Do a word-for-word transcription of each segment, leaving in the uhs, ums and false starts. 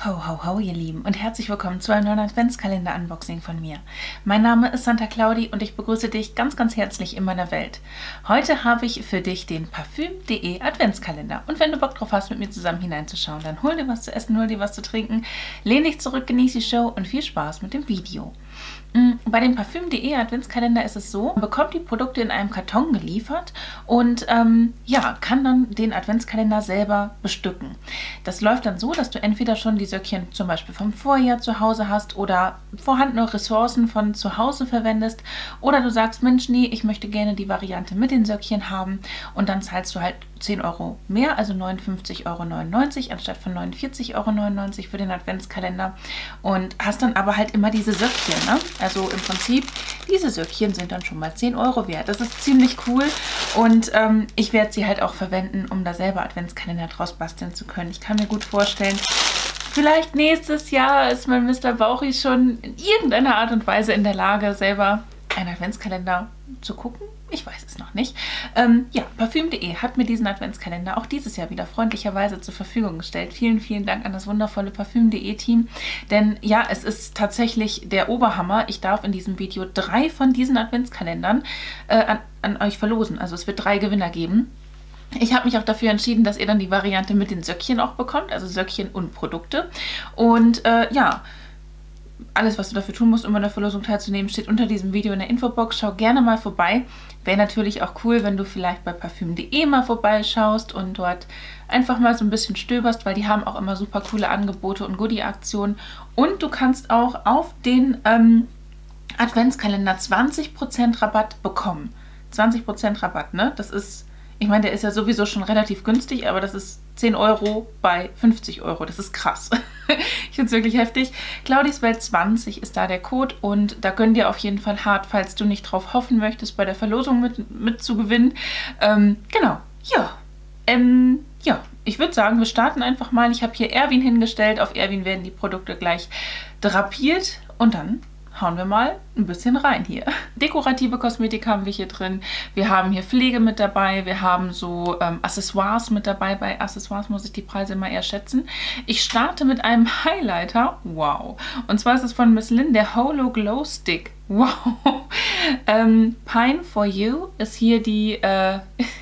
Ho, ho, ho, ihr Lieben und herzlich willkommen zu einem neuen Adventskalender-Unboxing von mir. Mein Name ist Santa Claudi und ich begrüße dich ganz, ganz herzlich in meiner Welt. Heute habe ich für dich den Parfüm punkt de Adventskalender und wenn du Bock drauf hast, mit mir zusammen hineinzuschauen, dann hol dir was zu essen, hol dir was zu trinken, lehn dich zurück, genieß die Show und viel Spaß mit dem Video. Bei dem Parfüm punkt de Adventskalender ist es so, man bekommt die Produkte in einem Karton geliefert und ähm, ja, kann dann den Adventskalender selber bestücken. Das läuft dann so, dass du entweder schon die Söckchen zum Beispiel vom Vorjahr zu Hause hast oder vorhandene Ressourcen von zu Hause verwendest oder du sagst, Mensch, nee, ich möchte gerne die Variante mit den Söckchen haben und dann zahlst du halt zehn Euro mehr, also neunundfünfzig Euro neunundneunzig anstatt von neunundvierzig Euro neunundneunzig für den Adventskalender und hast dann aber halt immer diese Söckchen, ne? Also im Prinzip, diese Söckchen sind dann schon mal zehn Euro wert. Das ist ziemlich cool und ähm, ich werde sie halt auch verwenden, um da selber Adventskalender draus basteln zu können. Ich kann mir gut vorstellen, vielleicht nächstes Jahr ist mein Mister Bauchi schon in irgendeiner Art und Weise in der Lage, selber einen Adventskalender zu gucken. Ich weiß es noch nicht. Ähm, ja, Parfüm punkt de hat mir diesen Adventskalender auch dieses Jahr wieder freundlicherweise zur Verfügung gestellt. Vielen, vielen Dank an das wundervolle Parfüm punkt de Team. Denn ja, es ist tatsächlich der Oberhammer. Ich darf in diesem Video drei von diesen Adventskalendern äh, an, an euch verlosen. Also es wird drei Gewinner geben. Ich habe mich auch dafür entschieden, dass ihr dann die Variante mit den Söckchen auch bekommt. Also Söckchen und Produkte. Und äh, ja, alles, was du dafür tun musst, um an der Verlosung teilzunehmen, steht unter diesem Video in der Infobox. Schau gerne mal vorbei. Wäre natürlich auch cool, wenn du vielleicht bei Parfüm punkt de mal vorbeischaust und dort einfach mal so ein bisschen stöberst, weil die haben auch immer super coole Angebote und Goodie-Aktionen. Und du kannst auch auf den ähm, Adventskalender zwanzig Prozent Rabatt bekommen. zwanzig Prozent Rabatt, ne? Das ist, ich meine, der ist ja sowieso schon relativ günstig, aber das ist zehn Euro bei fünfzig Euro. Das ist krass. Ich finde es wirklich heftig. Claudis Welt zwanzig ist da der Code und da gönn dir auf jeden Fall hart, falls du nicht drauf hoffen möchtest, bei der Verlosung mit, mit zu gewinnen. Ähm, genau. Ja. Ähm, ja, ich würde sagen, wir starten einfach mal. Ich habe hier Erwin hingestellt. Auf Erwin werden die Produkte gleich drapiert und dann hauen wir mal ein bisschen rein hier. Dekorative Kosmetik haben wir hier drin. Wir haben hier Pflege mit dabei. Wir haben so ähm, Accessoires mit dabei. Bei Accessoires muss ich die Preise immer eher schätzen. Ich starte mit einem Highlighter. Wow. Und zwar ist es von Miss Lynn, der Holo Glow Stick. Wow. ähm, Pine for You ist hier die, äh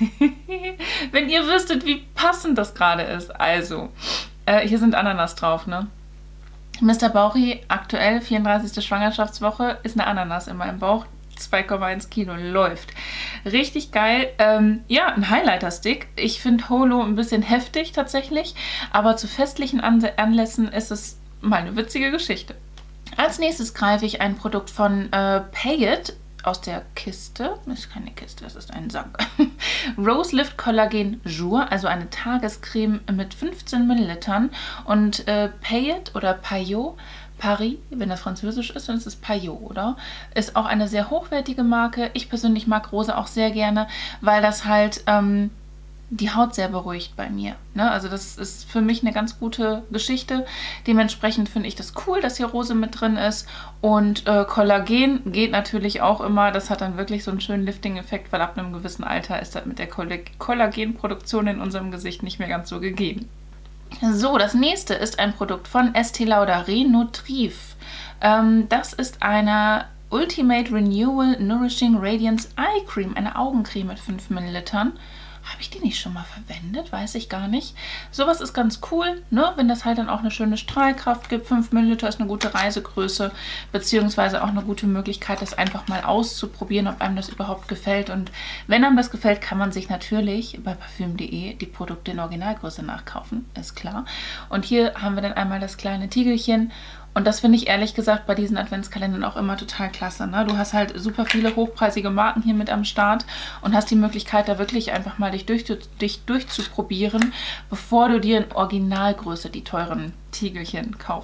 wenn ihr wüsstet, wie passend das gerade ist. Also, äh, hier sind Ananas drauf, ne? Mister Bauchi, aktuell vierunddreißigste Schwangerschaftswoche, ist eine Ananas in meinem Bauch. zwei Komma eins Kilo, läuft. Richtig geil. Ähm, ja, ein Highlighter-Stick. Ich finde Holo ein bisschen heftig tatsächlich, aber zu festlichen An Anlässen ist es mal eine witzige Geschichte. Als nächstes greife ich ein Produkt von äh, Pay It aus der Kiste. Das ist keine Kiste, das ist ein Sack. Rose Lift Collagen Jour, also eine Tagescreme mit fünfzehn Millilitern. Und äh, Payet oder Payot, Paris, wenn das französisch ist, dann ist es Payot, oder? Ist auch eine sehr hochwertige Marke. Ich persönlich mag Rose auch sehr gerne, weil das halt ähm, die Haut sehr beruhigt bei mir. Ne? Also das ist für mich eine ganz gute Geschichte. Dementsprechend finde ich das cool, dass hier Rose mit drin ist. Und äh, Kollagen geht natürlich auch immer. Das hat dann wirklich so einen schönen Lifting-Effekt, weil ab einem gewissen Alter ist das mit der Kollagenproduktion in unserem Gesicht nicht mehr ganz so gegeben. So, das nächste ist ein Produkt von Estée Lauder Re-Nutriv. Ähm, das ist eine Ultimate Renewal Nourishing Radiance Eye Cream, eine Augencreme mit fünf Millilitern. Habe ich die nicht schon mal verwendet? Weiß ich gar nicht. Sowas ist ganz cool, ne? Wenn das halt dann auch eine schöne Strahlkraft gibt. fünf Milliliter ist eine gute Reisegröße, beziehungsweise auch eine gute Möglichkeit, das einfach mal auszuprobieren, ob einem das überhaupt gefällt. Und wenn einem das gefällt, kann man sich natürlich bei Parfüm punkt de die Produkte in Originalgröße nachkaufen, ist klar. Und hier haben wir dann einmal das kleine Tiegelchen. Und das finde ich ehrlich gesagt bei diesen Adventskalendern auch immer total klasse. Ne? Du hast halt super viele hochpreisige Marken hier mit am Start und hast die Möglichkeit, da wirklich einfach mal dich, durch, dich durchzuprobieren, bevor du dir in Originalgröße die teuren Tiegelchen kaufst.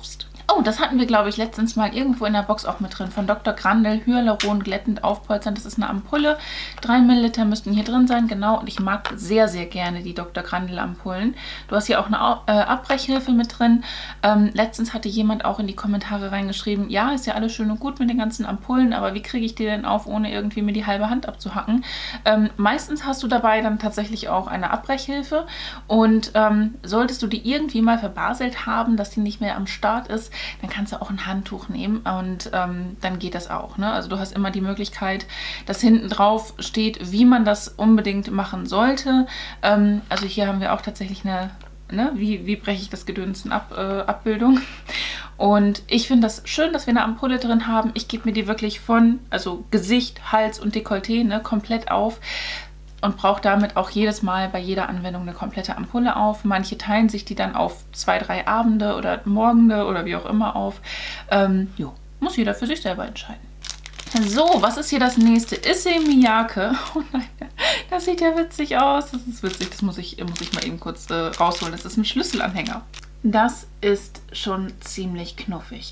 Oh, das hatten wir, glaube ich, letztens mal irgendwo in der Box auch mit drin. Von Doktor Grandel, Hyaluron glättend aufpolstern. Das ist eine Ampulle. drei Milliliter müssten hier drin sein, genau. Und ich mag sehr, sehr gerne die Doktor Grandel Ampullen. Du hast hier auch eine äh, Abbrechhilfe mit drin. Ähm, letztens hatte jemand auch in die Kommentare reingeschrieben, ja, ist ja alles schön und gut mit den ganzen Ampullen, aber wie kriege ich die denn auf, ohne irgendwie mir die halbe Hand abzuhacken? Ähm, meistens hast du dabei dann tatsächlich auch eine Abbrechhilfe. Und ähm, solltest du die irgendwie mal verbaselt haben, dass die nicht mehr am Start ist, dann kannst du auch ein Handtuch nehmen und ähm, dann geht das auch. Ne? Also du hast immer die Möglichkeit, dass hinten drauf steht, wie man das unbedingt machen sollte. Ähm, also hier haben wir auch tatsächlich eine, ne, wie, wie breche ich das Gedönsen ab, äh, Abbildung. Und ich finde das schön, dass wir eine Ampulle drin haben. Ich gebe mir die wirklich von, also Gesicht, Hals und Dekolleté, ne, komplett auf. Und brauche damit auch jedes Mal bei jeder Anwendung eine komplette Ampulle auf. Manche teilen sich die dann auf zwei, drei Abende oder Morgende oder wie auch immer auf. Ähm, jo, muss jeder für sich selber entscheiden. So, was ist hier das nächste? Issey Miyake. Oh nein, das sieht ja witzig aus. Das ist witzig, das muss ich, muss ich mal eben kurz äh, rausholen. Das ist ein Schlüsselanhänger. Das ist schon ziemlich knuffig.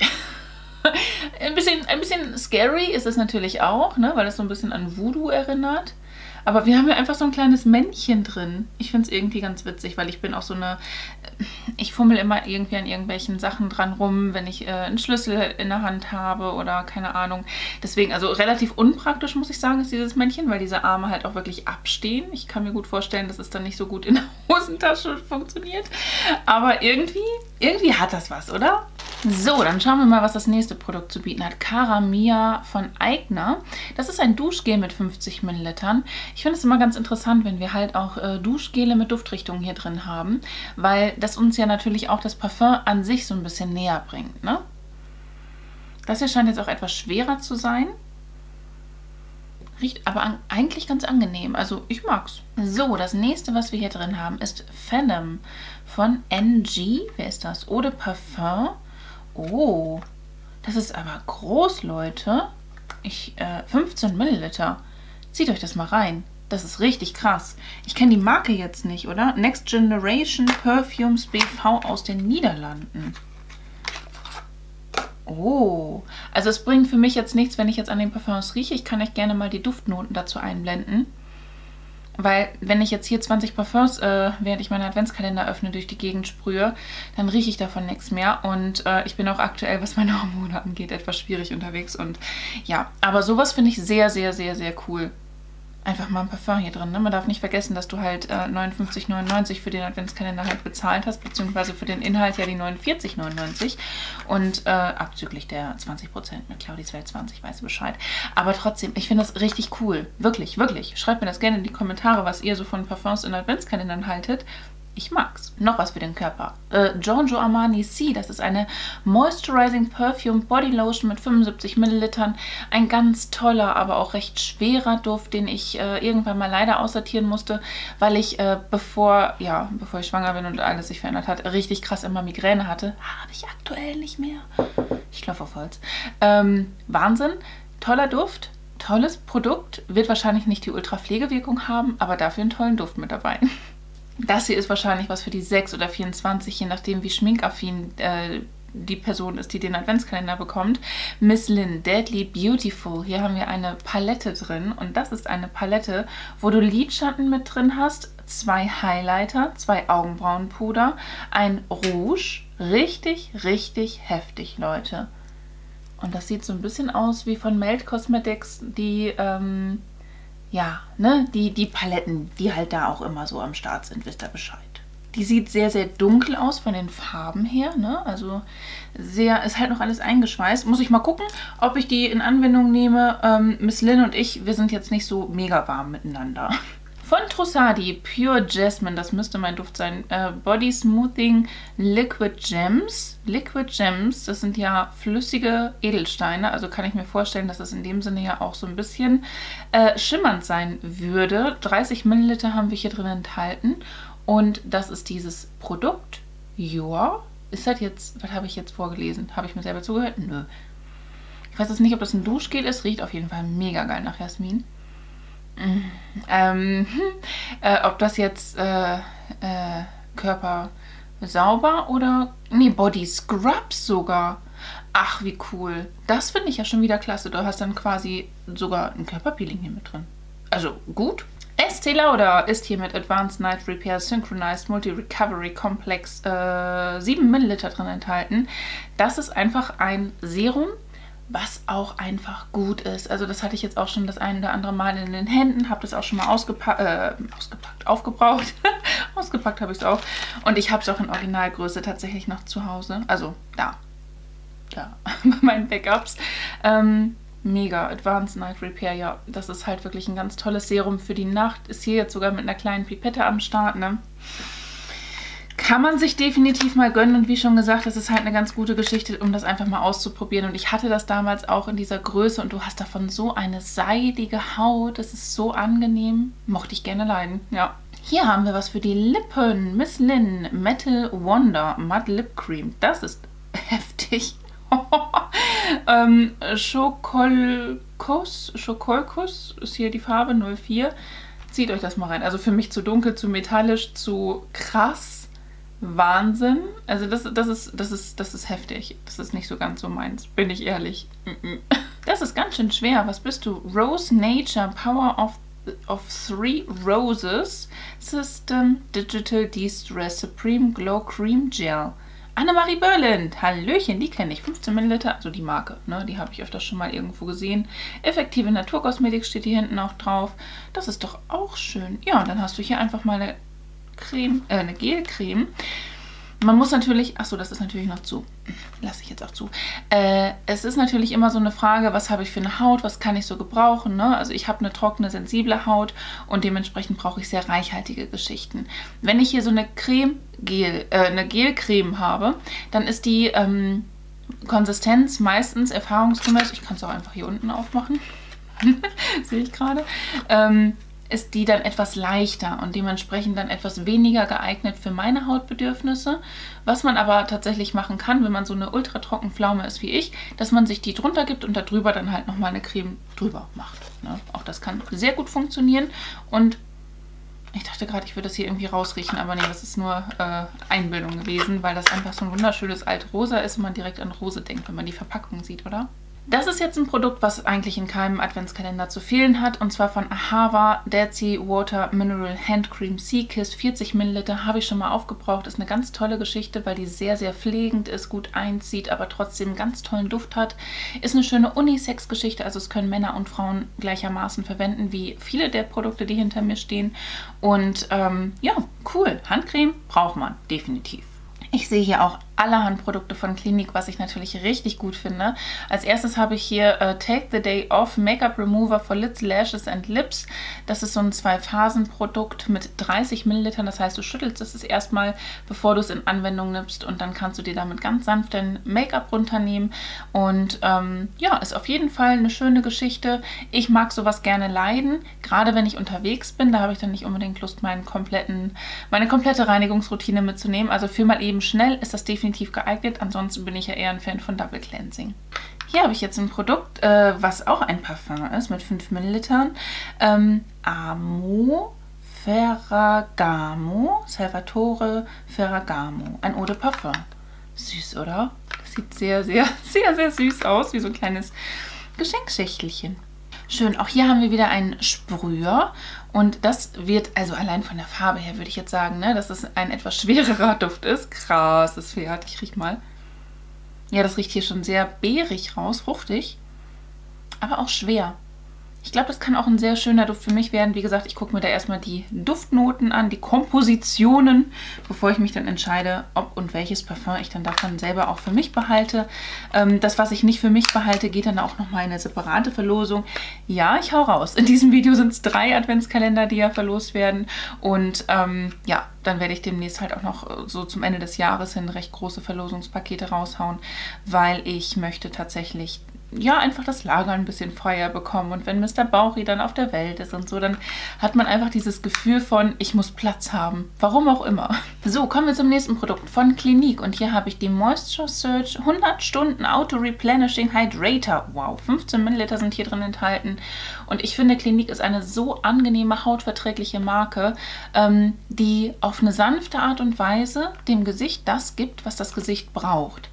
ein, bisschen, ein bisschen scary ist es natürlich auch, ne, weil es so ein bisschen an Voodoo erinnert. Aber wir haben ja einfach so ein kleines Männchen drin. Ich finde es irgendwie ganz witzig, weil ich bin auch so eine... Ich fummel immer irgendwie an irgendwelchen Sachen dran rum, wenn ich äh, einen Schlüssel in der Hand habe oder keine Ahnung. Deswegen, also relativ unpraktisch, muss ich sagen, ist dieses Männchen, weil diese Arme halt auch wirklich abstehen. Ich kann mir gut vorstellen, dass es dann nicht so gut in der Hosentasche funktioniert. Aber irgendwie, irgendwie hat das was, oder? So, dann schauen wir mal, was das nächste Produkt zu bieten hat. Cara Mia von Aigner. Das ist ein Duschgel mit fünfzig Millilitern. Ich finde es immer ganz interessant, wenn wir halt auch äh, Duschgele mit Duftrichtungen hier drin haben, weil das uns ja natürlich auch das Parfum an sich so ein bisschen näher bringt, ne? Das hier scheint jetzt auch etwas schwerer zu sein. Riecht aber an, eigentlich ganz angenehm. Also ich mag's. So, das nächste, was wir hier drin haben, ist Phenom von N G. Wer ist das? Eau de Parfum. Oh, das ist aber groß, Leute. Ich, äh, fünfzehn Milliliter. Zieht euch das mal rein. Das ist richtig krass. Ich kenne die Marke jetzt nicht, oder? Next Generation Perfumes B V aus den Niederlanden. Oh, also es bringt für mich jetzt nichts, wenn ich jetzt an den Parfums rieche. Ich kann euch gerne mal die Duftnoten dazu einblenden. Weil wenn ich jetzt hier zwanzig Parfums, äh, während ich meinen Adventskalender öffne, durch die Gegend sprühe, dann rieche ich davon nichts mehr. Und äh, ich bin auch aktuell, was meine Hormone angeht, etwas schwierig unterwegs. Und ja, aber sowas finde ich sehr, sehr, sehr, sehr cool. Einfach mal ein Parfum hier drin, ne? Man darf nicht vergessen, dass du halt äh, neunundfünfzig neunundneunzig für den Adventskalender halt bezahlt hast, beziehungsweise für den Inhalt ja die neunundvierzig neunundneunzig und äh, abzüglich der zwanzig Prozent mit Claudis Welt zwanzig, weiß Bescheid. Aber trotzdem, ich finde das richtig cool. Wirklich, wirklich. Schreibt mir das gerne in die Kommentare, was ihr so von Parfums in Adventskalendern haltet. Ich mag's. Noch was für den Körper. Äh, Giorgio Armani C, das ist eine Moisturizing Perfume Body Lotion mit fünfundsiebzig Millilitern. Ein ganz toller, aber auch recht schwerer Duft, den ich äh, irgendwann mal leider aussortieren musste, weil ich, äh, bevor, ja, bevor ich schwanger bin und alles sich verändert hat, richtig krass immer Migräne hatte. Habe ich aktuell nicht mehr. Ich klopfe auf Holz. Ähm, Wahnsinn. Toller Duft. Tolles Produkt. Wird wahrscheinlich nicht die Ultra-Pflegewirkung haben, aber dafür einen tollen Duft mit dabei. Das hier ist wahrscheinlich was für die sechs oder vierundzwanzig, je nachdem wie schminkaffin äh, die Person ist, die den Adventskalender bekommt. Miss Lynn, Deadly Beautiful. Hier haben wir eine Palette drin und das ist eine Palette, wo du Lidschatten mit drin hast, zwei Highlighter, zwei Augenbrauenpuder, ein Rouge. Richtig, richtig heftig, Leute. Und das sieht so ein bisschen aus wie von Melt Cosmetics, die... Ähm, Ja, ne, die, die Paletten, die halt da auch immer so am Start sind, wisst ihr Bescheid. Die sieht sehr, sehr dunkel aus von den Farben her, ne, also sehr, ist halt noch alles eingeschweißt. Muss ich mal gucken, ob ich die in Anwendung nehme. Ähm, Miss Lynn und ich, wir sind jetzt nicht so mega warm miteinander. Von Trussardi, Pure Jasmine, das müsste mein Duft sein. Äh, Body Smoothing Liquid Gems. Liquid Gems, das sind ja flüssige Edelsteine, also kann ich mir vorstellen, dass das in dem Sinne ja auch so ein bisschen äh, schimmernd sein würde. dreißig Milliliter haben wir hier drin enthalten und das ist dieses Produkt. Ja, ist das jetzt, was habe ich jetzt vorgelesen? Habe ich mir selber zugehört? Nö. Ich weiß jetzt nicht, ob das ein Duschgel ist, riecht auf jeden Fall mega geil nach Jasmin. Ähm, äh, ob das jetzt äh, äh, Körper sauber oder... Nee, Body Scrubs sogar. Ach, wie cool. Das finde ich ja schon wieder klasse. Du hast dann quasi sogar ein Körperpeeling hier mit drin. Also gut. Estée Lauder ist hier mit Advanced Night Repair Synchronized Multi-Recovery Complex äh, sieben Milliliter drin enthalten. Das ist einfach ein Serum, was auch einfach gut ist. Also das hatte ich jetzt auch schon das ein oder andere Mal in den Händen, habe das auch schon mal ausgepa äh, ausgepackt, aufgebraucht. Ausgepackt habe ich es auch. Und ich habe es auch in Originalgröße tatsächlich noch zu Hause. Also da, da, bei meinen Backups. Ähm, Mega, Advanced Night Repair, ja, das ist halt wirklich ein ganz tolles Serum für die Nacht. Ist hier jetzt sogar mit einer kleinen Pipette am Start, ne? Kann man sich definitiv mal gönnen und wie schon gesagt, das ist halt eine ganz gute Geschichte, um das einfach mal auszuprobieren. Und ich hatte das damals auch in dieser Größe und du hast davon so eine seidige Haut, das ist so angenehm. Mochte ich gerne leiden, ja. Hier haben wir was für die Lippen. Miss Lin Metal Wonder Matte Lip Cream. Das ist heftig. ähm, Schokolkus, Schokolkus ist hier die Farbe null vier. Zieht euch das mal rein. Also für mich zu dunkel, zu metallisch, zu krass. Wahnsinn. Also das, das, ist, das, ist, das ist heftig. Das ist nicht so ganz so meins, bin ich ehrlich. Das ist ganz schön schwer. Was bist du? Rose Nature Power of, of Three Roses System Digital De-Stress Supreme Glow Cream Gel. Annemarie Börland, Hallöchen, die kenne ich, fünfzehn Milliliter, also die Marke, ne, die habe ich öfters schon mal irgendwo gesehen. Effektive Naturkosmetik steht hier hinten auch drauf. Das ist doch auch schön. Ja, und dann hast du hier einfach mal eine Creme, äh, eine Gelcreme. Man muss natürlich, achso, das ist natürlich noch zu, lasse ich jetzt auch zu. Äh, es ist natürlich immer so eine Frage, was habe ich für eine Haut, was kann ich so gebrauchen, ne? Also ich habe eine trockene, sensible Haut und dementsprechend brauche ich sehr reichhaltige Geschichten. Wenn ich hier so eine Creme, Gel, äh, eine Gelcreme habe, dann ist die ähm, Konsistenz meistens erfahrungsgemäß, ich kann es auch einfach hier unten aufmachen, sehe ich gerade, ähm, ist die dann etwas leichter und dementsprechend dann etwas weniger geeignet für meine Hautbedürfnisse. Was man aber tatsächlich machen kann, wenn man so eine ultra trocken Pflaume ist wie ich, dass man sich die drunter gibt und darüber dann halt nochmal eine Creme drüber macht. Ne? Auch das kann sehr gut funktionieren und ich dachte gerade, ich würde das hier irgendwie rausriechen, aber nee, das ist nur äh, Einbildung gewesen, weil das einfach so ein wunderschönes Altrosa ist und man direkt an Rose denkt, wenn man die Verpackung sieht, oder? Das ist jetzt ein Produkt, was eigentlich in keinem Adventskalender zu fehlen hat. Und zwar von Ahava Dead Sea Water Mineral Hand Cream Sea Kiss. vierzig Milliliter habe ich schon mal aufgebraucht. Ist eine ganz tolle Geschichte, weil die sehr, sehr pflegend ist, gut einzieht, aber trotzdem einen ganz tollen Duft hat. Ist eine schöne Unisex-Geschichte. Also es können Männer und Frauen gleichermaßen verwenden, wie viele der Produkte, die hinter mir stehen. Und ähm, ja, cool. Handcreme braucht man definitiv. Ich sehe hier auch allerhand Produkte von Clinique, was ich natürlich richtig gut finde. Als erstes habe ich hier uh, Take the Day Off Makeup Remover for Lids, Lashes and Lips. Das ist so ein Zwei-Phasen-Produkt mit dreißig Millilitern. Das heißt, du schüttelst es erstmal, bevor du es in Anwendung nimmst und dann kannst du dir damit ganz sanft dein Make-up runternehmen. Und ähm, ja, ist auf jeden Fall eine schöne Geschichte. Ich mag sowas gerne leiden, gerade wenn ich unterwegs bin. Da habe ich dann nicht unbedingt Lust, meinen kompletten, meine komplette Reinigungsroutine mitzunehmen. Also für mal eben schnell ist das definitiv geeignet. Ansonsten bin ich ja eher ein Fan von Double Cleansing. Hier habe ich jetzt ein Produkt, äh, was auch ein Parfum ist, mit fünf Millilitern. Ähm, Amo Ferragamo, Salvatore Ferragamo. Ein Eau de Parfum. Süß, oder? Das sieht sehr, sehr, sehr, sehr süß aus, wie so ein kleines Geschenkschächtelchen. Schön, auch hier haben wir wieder einen Sprüher und das wird, also allein von der Farbe her würde ich jetzt sagen, ne, dass es ein etwas schwererer Duft ist. Krass, das Pferd, ich riech mal. Ja, das riecht hier schon sehr beerig raus, fruchtig, aber auch schwer. Ich glaube, das kann auch ein sehr schöner Duft für mich werden. Wie gesagt, ich gucke mir da erstmal die Duftnoten an, die Kompositionen, bevor ich mich dann entscheide, ob und welches Parfum ich dann davon selber auch für mich behalte. Ähm, das, was ich nicht für mich behalte, geht dann auch nochmal in eine separate Verlosung. Ja, ich hau raus. In diesem Video sind es drei Adventskalender, die ja verlost werden. Und ähm, ja, dann werde ich demnächst halt auch noch so zum Ende des Jahres hin recht große Verlosungspakete raushauen, weil ich möchte tatsächlich ja, einfach das Lager ein bisschen freier bekommen. Und wenn Mister Bauchi dann auf der Welt ist und so, dann hat man einfach dieses Gefühl von, ich muss Platz haben. Warum auch immer. So, kommen wir zum nächsten Produkt von Clinique. Und hier habe ich die Moisture Surge hundert Stunden Auto Replenishing Hydrator. Wow, fünfzehn Milliliter sind hier drin enthalten. Und ich finde, Clinique ist eine so angenehme, hautverträgliche Marke, ähm, die auf eine sanfte Art und Weise dem Gesicht das gibt, was das Gesicht braucht.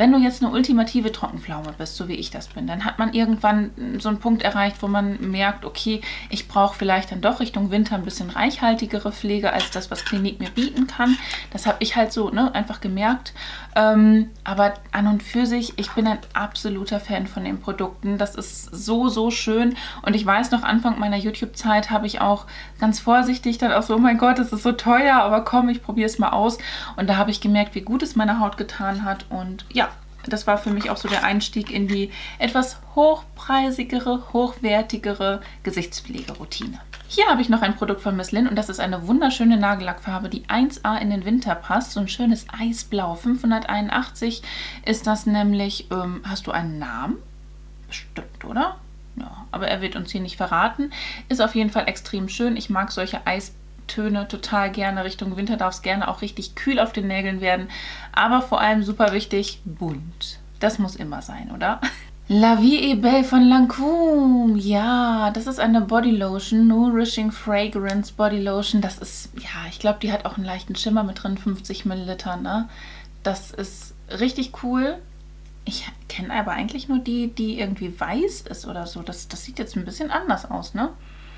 wenn du jetzt eine ultimative Trockenpflaume bist, so wie ich das bin, dann hat man irgendwann so einen Punkt erreicht, wo man merkt, okay, ich brauche vielleicht dann doch Richtung Winter ein bisschen reichhaltigere Pflege als das, was Clinique mir bieten kann. Das habe ich halt so ne, einfach gemerkt. Ähm, aber an und für sich, ich bin ein absoluter Fan von den Produkten. Das ist so, so schön. Und ich weiß noch, Anfang meiner YouTube-Zeit habe ich auch ganz vorsichtig dann auch so, oh mein Gott, das ist so teuer, aber komm, ich probiere es mal aus. Und da habe ich gemerkt, wie gut es meiner Haut getan hat. Und ja, das war für mich auch so der Einstieg in die etwas hochpreisigere, hochwertigere Gesichtspflegeroutine. Hier habe ich noch ein Produkt von Miss Lynn und das ist eine wunderschöne Nagellackfarbe, die eins A in den Winter passt. So ein schönes Eisblau. fünfhunderteinundachtzig ist das nämlich. Ähm, hast du einen Namen? Bestimmt, oder? Ja, aber er wird uns hier nicht verraten. Ist auf jeden Fall extrem schön. Ich mag solche Eistöne total gerne. Richtung Winter darf es gerne auch richtig kühl auf den Nägeln werden. Aber vor allem super wichtig, bunt. Das muss immer sein, oder? La Vie est Belle von Lancôme. Ja, das ist eine Bodylotion. Nourishing Fragrance Bodylotion. Das ist, ja, ich glaube, die hat auch einen leichten Schimmer mit drin. fünfzig Milliliter, ne? Das ist richtig cool. Ich kenne aber eigentlich nur die, die irgendwie weiß ist oder so. Das, das sieht jetzt ein bisschen anders aus, ne?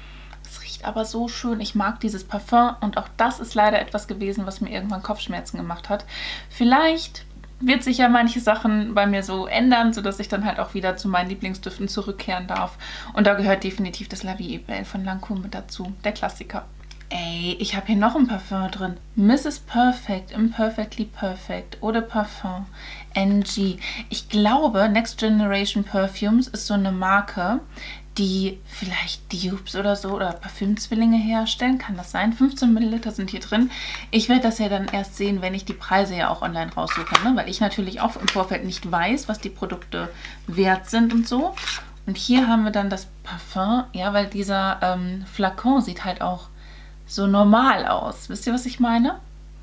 Es riecht aber so schön. Ich mag dieses Parfum und auch das ist leider etwas gewesen, was mir irgendwann Kopfschmerzen gemacht hat. Vielleicht wird sich ja manche Sachen bei mir so ändern, sodass ich dann halt auch wieder zu meinen Lieblingsdüften zurückkehren darf. Und da gehört definitiv das La Vie est Belle von Lancôme mit dazu. Der Klassiker. Ey, ich habe hier noch ein Parfum drin. Misses Perfect, Imperfectly Perfect Eau de Parfum N G. Ich glaube, Next Generation Perfumes ist so eine Marke, die vielleicht Dupes oder so oder Parfümzwillinge herstellen. Kann das sein? fünfzehn Milliliter sind hier drin. Ich werde das ja dann erst sehen, wenn ich die Preise ja auch online raussuche, ne? Weil ich natürlich auch im Vorfeld nicht weiß, was die Produkte wert sind und so. Und hier haben wir dann das Parfum, ja, weil dieser ähm, Flakon sieht halt auch so normal aus. Wisst ihr, was ich meine?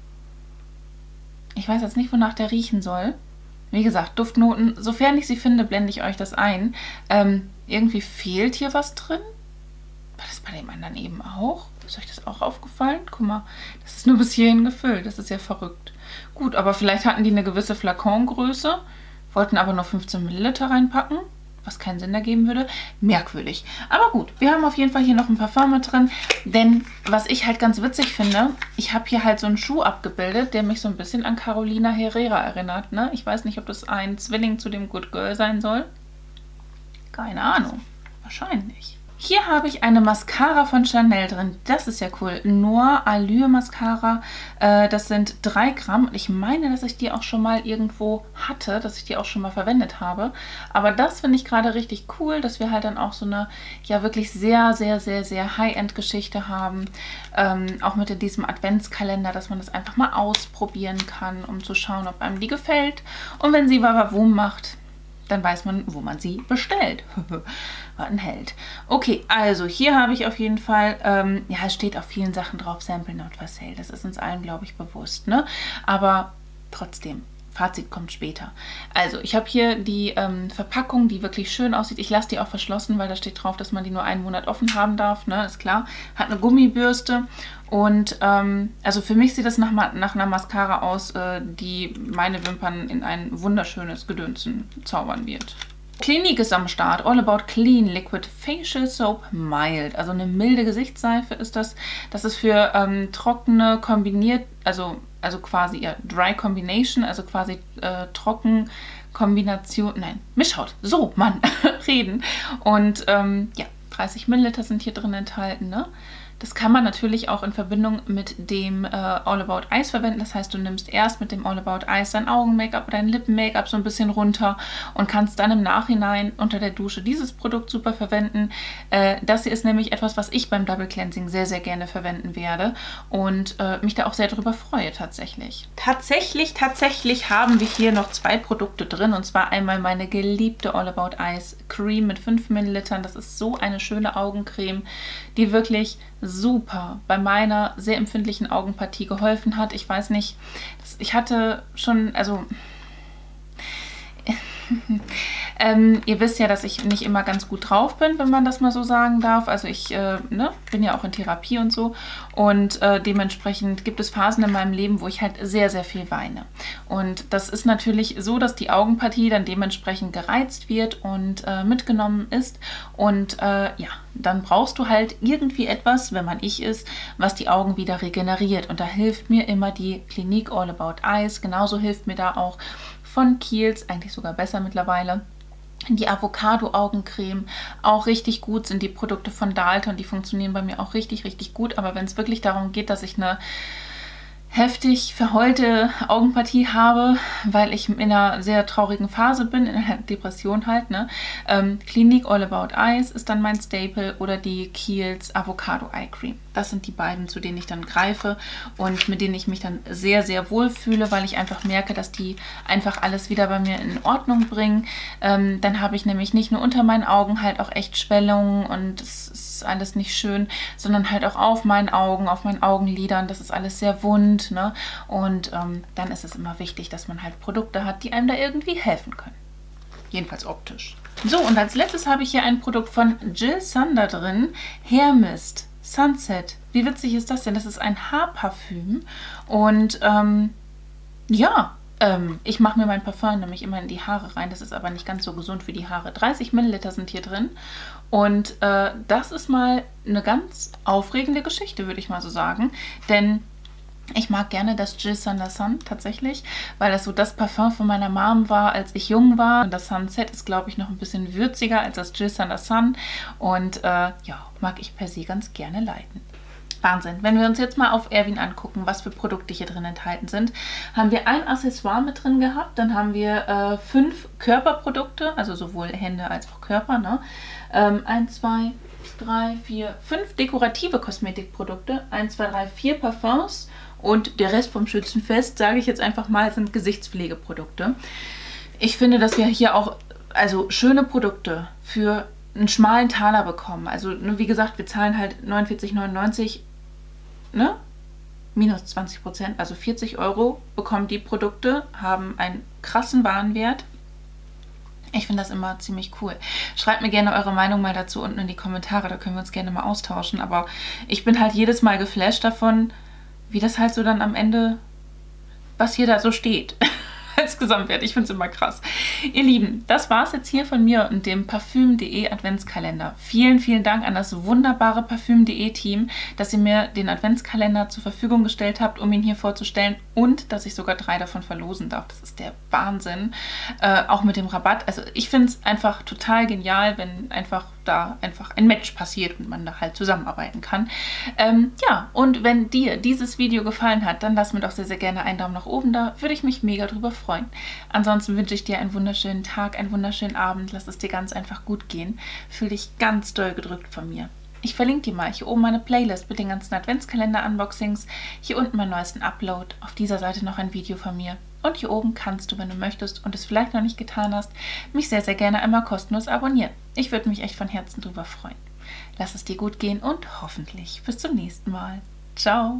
Ich weiß jetzt nicht, wonach der riechen soll. Wie gesagt, Duftnoten, sofern ich sie finde, blende ich euch das ein. Ähm, irgendwie fehlt hier was drin. War das bei dem anderen eben auch? Ist euch das auch aufgefallen? Guck mal, das ist nur bis hierhin gefüllt. Das ist ja verrückt. Gut, aber vielleicht hatten die eine gewisse Flakongröße, wollten aber nur fünfzehn Milliliter reinpacken, was keinen Sinn ergeben würde. Merkwürdig. Aber gut, wir haben auf jeden Fall hier noch ein Parfum mit drin. Denn was ich halt ganz witzig finde, ich habe hier halt so einen Schuh abgebildet, der mich so ein bisschen an Carolina Herrera erinnert. Ne? Ich weiß nicht, ob das ein Zwilling zu dem Good Girl sein soll. Keine Ahnung. Wahrscheinlich. Hier habe ich eine Mascara von Chanel drin. Das ist ja cool. Noir Allure Mascara. Äh, das sind drei Gramm. Und ich meine, dass ich die auch schon mal irgendwo hatte, dass ich die auch schon mal verwendet habe. Aber das finde ich gerade richtig cool, dass wir halt dann auch so eine, ja wirklich sehr, sehr, sehr, sehr High-End-Geschichte haben. Ähm, auch mit in diesem Adventskalender, dass man das einfach mal ausprobieren kann, um zu schauen, ob einem die gefällt. Und wenn sie Wawawum macht, dann weiß man, wo man sie bestellt. War ein Held. Okay, also hier habe ich auf jeden Fall, ähm, ja, es steht auf vielen Sachen drauf, Sample Not for Sale. Das ist uns allen, glaube ich, bewusst, ne? Aber trotzdem, Fazit kommt später. Also, ich habe hier die ähm, Verpackung, die wirklich schön aussieht. Ich lasse die auch verschlossen, weil da steht drauf, dass man die nur einen Monat offen haben darf, ne? Ist klar. Hat eine Gummibürste. Und ähm, also für mich sieht das nach, nach einer Mascara aus, äh, die meine Wimpern in ein wunderschönes Gedönsen zaubern wird. Clinique ist am Start. All About Clean Liquid Facial Soap Mild. Also eine milde Gesichtsseife ist das. Das ist für ähm, trockene kombiniert, also, also quasi ja, Dry Combination, also quasi äh, trocken Kombination, nein, Mischhaut. So, Mann, reden. Und ähm, ja, dreißig Milliliter sind hier drin enthalten, ne? Das kann man natürlich auch in Verbindung mit dem äh, All About Eyes verwenden. Das heißt, du nimmst erst mit dem All About Eyes dein Augen-Make-up oder dein Lippen-Make-up so ein bisschen runter und kannst dann im Nachhinein unter der Dusche dieses Produkt super verwenden. Äh, das hier ist nämlich etwas, was ich beim Double Cleansing sehr, sehr gerne verwenden werde und äh, mich da auch sehr drüber freue tatsächlich. Tatsächlich, tatsächlich haben wir hier noch zwei Produkte drin und zwar einmal meine geliebte All About Eyes Cream mit fünf Millilitern. Das ist so eine schöne Augencreme, die wirklich super bei meiner sehr empfindlichen Augenpartie geholfen hat. Ich weiß nicht, ich hatte schon, also Ähm, ihr wisst ja, dass ich nicht immer ganz gut drauf bin, wenn man das mal so sagen darf. Also ich äh, ne, bin ja auch in Therapie und so. Und äh, dementsprechend gibt es Phasen in meinem Leben, wo ich halt sehr, sehr viel weine. Und das ist natürlich so, dass die Augenpartie dann dementsprechend gereizt wird und äh, mitgenommen ist. Und äh, ja, dann brauchst du halt irgendwie etwas, wenn man ich ist, was die Augen wieder regeneriert. Und da hilft mir immer die Clinique All About Eyes. Genauso hilft mir da auch von Kiehl's, eigentlich sogar besser mittlerweile, die Avocado-Augencreme. Auch richtig gut sind die Produkte von Dalton, die funktionieren bei mir auch richtig, richtig gut. Aber wenn es wirklich darum geht, dass ich eine heftig verheulte Augenpartie habe, weil ich in einer sehr traurigen Phase bin, in einer Depression halt, ne? Ähm, Clinique All About Eyes ist dann mein Staple oder die Kiehl's Avocado Eye Cream. Das sind die beiden, zu denen ich dann greife und mit denen ich mich dann sehr, sehr wohl fühle, weil ich einfach merke, dass die einfach alles wieder bei mir in Ordnung bringen. Ähm, dann habe ich nämlich nicht nur unter meinen Augen halt auch echt Schwellungen und es ist alles nicht schön, sondern halt auch auf meinen Augen, auf meinen Augenlidern. Das ist alles sehr wund, ne? Und ähm, dann ist es immer wichtig, dass man halt Produkte hat, die einem da irgendwie helfen können. Jedenfalls optisch. So, und als letztes habe ich hier ein Produkt von Jil Sander drin. Hair Mist Sunset. Wie witzig ist das denn? Das ist ein Haarparfüm. Und ähm, ja, ähm, ich mache mir mein Parfum nämlich immer in die Haare rein. Das ist aber nicht ganz so gesund für die Haare. dreißig Milliliter sind hier drin. Und äh, das ist mal eine ganz aufregende Geschichte, würde ich mal so sagen. Denn ich mag gerne das Jil Sander Sun tatsächlich, weil das so das Parfum von meiner Mom war, als ich jung war. Und das Sunset ist, glaube ich, noch ein bisschen würziger als das Jil Sander Sun. Und äh, ja, mag ich per se ganz gerne leiden. Wahnsinn. Wenn wir uns jetzt mal auf Erwin angucken, was für Produkte hier drin enthalten sind, haben wir ein Accessoire mit drin gehabt. Dann haben wir äh, fünf Körperprodukte, also sowohl Hände als auch Körper. Ne? Ähm, eins, zwei, drei, vier, fünf dekorative Kosmetikprodukte. eins, zwei, drei, vier Parfums. Und der Rest vom Schützenfest, sage ich jetzt einfach mal, sind Gesichtspflegeprodukte. Ich finde, dass wir hier auch also schöne Produkte für einen schmalen Taler bekommen. Also wie gesagt, wir zahlen halt neunundvierzig neunundneunzig, ne? Minus zwanzig Prozent, also vierzig Euro bekommen die Produkte, haben einen krassen Warenwert. Ich finde das immer ziemlich cool. Schreibt mir gerne eure Meinung mal dazu unten in die Kommentare, da können wir uns gerne mal austauschen. Aber ich bin halt jedes Mal geflasht davon, wie das halt so dann am Ende, was hier da so steht, als Gesamtwert. Ich finde es immer krass. Ihr Lieben, das war es jetzt hier von mir und dem Parfüm punkt de Adventskalender. Vielen, vielen Dank an das wunderbare Parfüm punkt de Team, dass ihr mir den Adventskalender zur Verfügung gestellt habt, um ihn hier vorzustellen und dass ich sogar drei davon verlosen darf. Das ist der Wahnsinn. Äh, auch mit dem Rabatt. Also ich finde es einfach total genial, wenn einfach da einfach ein Match passiert und man da halt zusammenarbeiten kann. Ähm, ja, und wenn dir dieses Video gefallen hat, dann lass mir doch sehr, sehr gerne einen Daumen nach oben da. Würde ich mich mega drüber freuen. Ansonsten wünsche ich dir einen wunderschönen Tag, einen wunderschönen Abend. Lass es dir ganz einfach gut gehen. Fühl dich ganz doll gedrückt von mir. Ich verlinke dir mal hier oben meine Playlist mit den ganzen Adventskalender-Unboxings. Hier unten meinen neuesten Upload. Auf dieser Seite noch ein Video von mir. Und hier oben kannst du, wenn du möchtest und es vielleicht noch nicht getan hast, mich sehr, sehr gerne einmal kostenlos abonnieren. Ich würde mich echt von Herzen drüber freuen. Lass es dir gut gehen und hoffentlich bis zum nächsten Mal. Ciao!